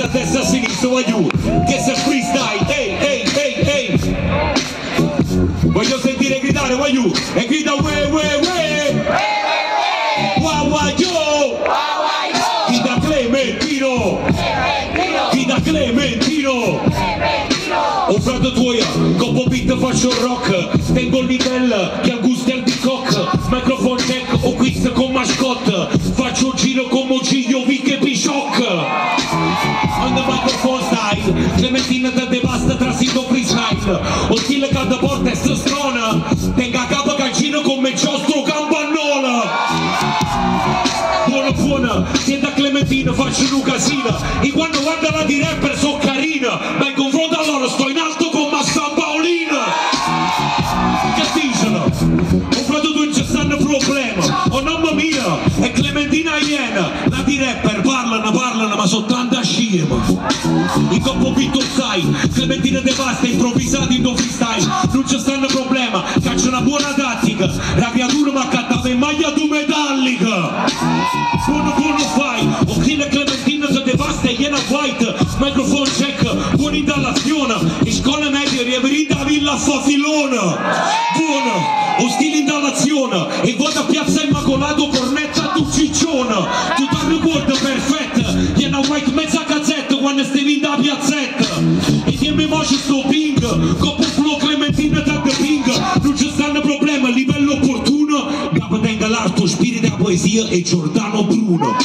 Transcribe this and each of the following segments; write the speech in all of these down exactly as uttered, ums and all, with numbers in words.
a destra, a sinistra, voglio che se freestyle, ehi, ehi, ehi, ehi. Voglio sentire gridare, voglio, e grida we, we, we. Wow, wow, yo. Grida Clementino. Grida Clementino. Oh frate tuoia, con Bobit faccio rock. Tengo il livello che al gusto è di cock. Microphone check o quiz con mascotte. Faccio un giro con Mogiglio, Vic e Bishock. On the microphone style, Clementina te devasta tra sito freestyle. O stile che da porta è strona. Tenga a capo cancino come giostro campannola. Buona buona, siete a Clementina, faccio un casino. E quando guarda la di rapper so carina. Ma in confronto a loro sto in alto con Massa Paolina. Capiscono? Ho fatto due c'è stanno problema. Oh mamma mia, è Clementina Iena. La di rapper parlano, parlano, ma sono tanta scema. In coppo vitto sai, Clementina devasta, improvvisati in do freestyle. Non c'è stanno problema, caccio una buona tattica. La creatura ma cattava in maglia tu metallica. Buono buono fai, o chi la Clementina te devasta e Iena white. Microphone check, buona installazione. In scuola media riaverita a Villa Fafilona. Buona, o stile installazione. E vado a Piazza Immacolato, cornetta tu cicciona. Tu ti ricordi perfetta, Iena white mezza cazzetta quando stavi da piazzetta. E dimmi mo ci sto ping, coppo flow Clementina da the ping. Non c'è stanno problema, a livello opportuno. Capo tenga l'alto, spirito della poesia e Giordano Bruno.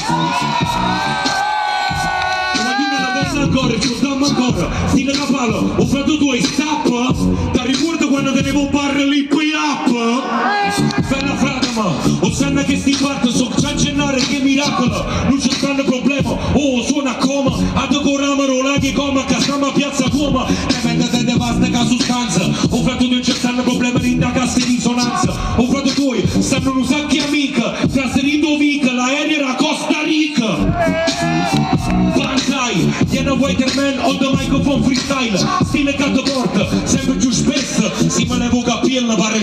Ancora, Giordano ancora, stile Capalo, ho fatto due stop. Ti ricordo quando tenevo un bar l'hip up? Bella frate ma, o sanno che sti parte so già accennare che miracolo. Non c'è stanno problema, oh suona coma. A decorama rolati come che stiamo a Piazza Como. E vendete devasta che sostanza. Ho fatto non c'è stanno problema di indagasse di risonanza. Ho fatto due, stanno un sacchi amica. Trasferendo Vic, l'aereo era Costa Rica. Iena Waterman on the microphone freestyle. Stile cataport, sempre più spesso. Si me levo capilla, pare